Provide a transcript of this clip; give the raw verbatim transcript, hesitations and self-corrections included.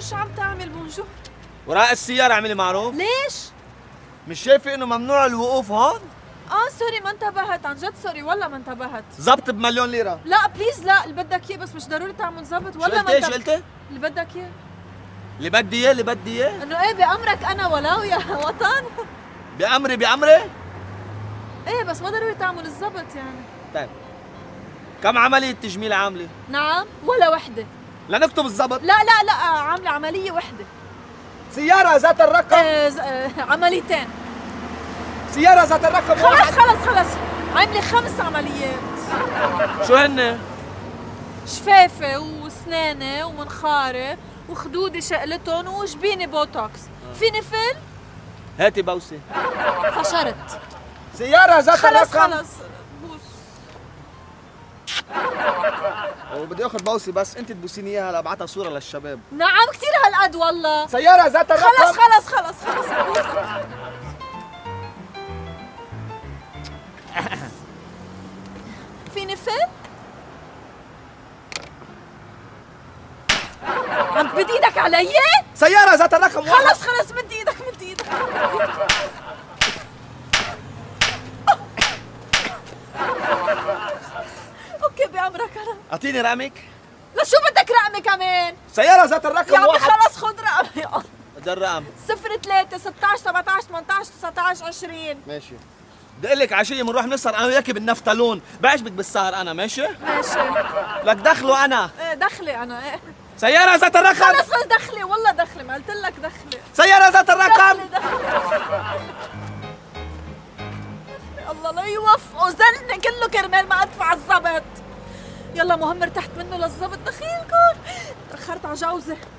شو عم تعمل بونجور؟ وراء السيارة اعملي معروف. ليش؟ مش شايفة انه ممنوع الوقوف هون؟ اه سوري ما انتبهت، عن جد سوري والله ما انتبهت. ظبط بمليون ليرة. لا بليز لا، اللي بدك اياه بس مش ضروري تعمل ظبط ولا ما شو قلتي شو قلتي؟ اللي بدك اياه. اللي بدي اياه اللي بدي اياه؟ انه ايه بأمرك انا ولو يا وطن. بأمري بأمري؟ ايه بس ما ضروري تعمل الظبط يعني. طيب كم عملية تجميل عاملة؟ نعم ولا وحدة. لنكتب الظبط. لا لا لا عاملة عملية وحدة. سيارة ذات الرقم. آه ز... آه عمليتين. سيارة ذات الرقم خلص واحد. خلص خلص عاملة خمس عمليات. شو هن؟ شفافة وسنانة ومنخارة وخدودي شقلتهم وجبيني بوتوكس. فيني فل؟ هاتي بوسة. فشرت. سيارة ذات خلص الرقم. خلص بوس. وبدي اخذ بوسة بس انت تبوسيني اياها لابعتها صورة للشباب. نعم كثير هالقد والله. سيارة ذات الرقم. خلص خلص خلص خلص بوس. فيني فل؟ عم تمد ايدك علي؟ سيارة ذات الرقم واحد. خلص خلص مد ايدك مد ايدك. اوكي بأمرك انا. اعطيني رقمك. لا شو بدك رقمي كمان؟ سيارة ذات الرقم يا عمي واحد. خلص خذ رقمي. ده الرقم. صفر ثلاثة ستة عشر سبعة عشر ثمانية عشر تسعة عشر عشرين. ماشي. بدي اقول لك عشية بنروح نسهر انا وياكي بالنفتالون، بعجبك بالسهر انا ماشي؟ ماشي. لك دخله انا. ايه دخلي انا ايه. سيارة ذات الرقم. خلص خلص دخلي والله دخلي ما قلت لك دخلي. سيارة ذات الرقم. دخلي دخلي. الله لا يوفقه زلني كله كرمال ما ادفع الظبط. يلا مهم ارتحت منه للظبط دخيلكم. تأخرت على جوزي.